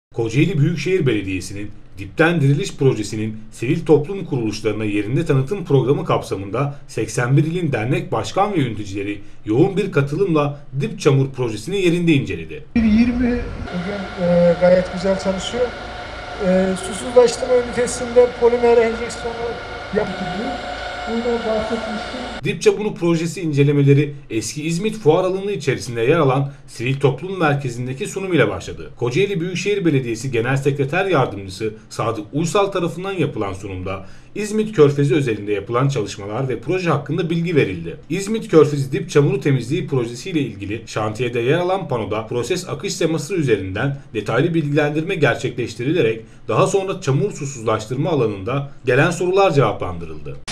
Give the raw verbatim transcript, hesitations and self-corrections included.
Kocaeli Büyükşehir Belediyesi'nin Dipten Diriliş Projesi'nin sivil toplum kuruluşlarına yerinde tanıtım programı kapsamında seksen bir ilin dernek başkan ve yöneticileri yoğun bir katılımla Dip Çamur Projesi'ni yerinde inceledi. yirmi bugün e, gayet güzel çalışıyor. E, susuzlaştırma ünitesinde polimer enjeksiyonu yapılıyor. Bundan bahsetmiştim. Dip Çamur Projesi incelemeleri eski İzmit Fuar Alanı içerisinde yer alan Sivil Toplum Merkezi'ndeki sunum ile başladı. Kocaeli Büyükşehir Belediyesi Genel Sekreter Yardımcısı Sadık Uysal tarafından yapılan sunumda İzmit Körfezi özelinde yapılan çalışmalar ve proje hakkında bilgi verildi. İzmit Körfezi Dip Çamuru Temizliği Projesi ile ilgili şantiyede yer alan panoda proses akış seması üzerinden detaylı bilgilendirme gerçekleştirilerek daha sonra çamur susuzlaştırma alanında gelen sorular cevaplandırıldı.